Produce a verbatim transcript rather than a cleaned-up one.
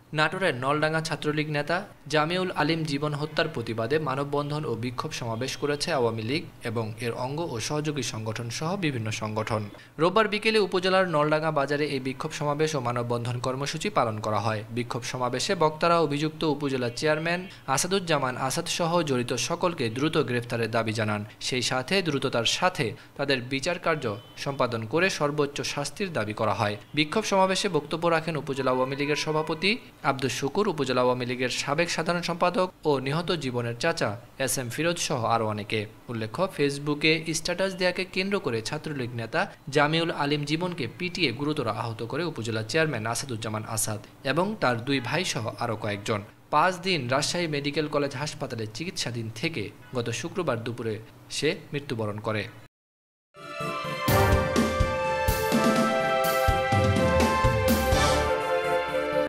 নাটোরের নলডাঙ্গা ছাত্রলীগ নেতা জামিউল আলিম জীবন হত্যার প্রতিবাদে মানববন্ধন ও বিক্ষোভ সমাবেশ করেছে আওয়ামী লীগ এবং এর অঙ্গ ও সহযোগী সংগঠন সহ বিভিন্ন সংগঠন। রোববার বিকেলে উপজেলার নলডাঙ্গা বাজারে এই বিক্ষোভ সমাবেশ ও মানববন্ধন কর্মসূচি পালন করা হয়। বিক্ষোভ সমাবেশে বক্তারা অভিযুক্ত উপজেলা চেয়ারম্যান আসাদুজ্জামান আসাদ সহ জড়িত সকলকে দ্রুত গ্রেফতারের দাবি জানান। সেই সাথে দ্রুততার সাথে তাদের বিচার কার্য সম্পাদন করে সর্বোচ্চ শাস্তির দাবি করা হয়। বিক্ষোভ সমাবেশে বক্তব্য রাখেন উপজেলা আওয়ামী লীগের সভাপতি আব্দুল শুকুর, উপজেলা আওয়ামী লীগের সাবেক সাধারণ সম্পাদক ও নিহত জীবনের চাচা এস এম ফিরোজ সহ আরও অনেকে। উল্লেখ্য, ফেসবুকে স্ট্যাটাস দেয়াকে কেন্দ্র করে ছাত্রলীগ নেতা জামিউল আলিম জীবনকে পিটিয়ে গুরুতর আহত করে উপজেলা চেয়ারম্যান আসাদুজ্জামান আসাদ এবং তার দুই ভাই সহ আরও কয়েকজন। পাঁচ দিন রাজশাহী মেডিকেল কলেজ হাসপাতালে চিকিৎসাধীন থেকে গত শুক্রবার দুপুরে সে মৃত্যুবরণ করে।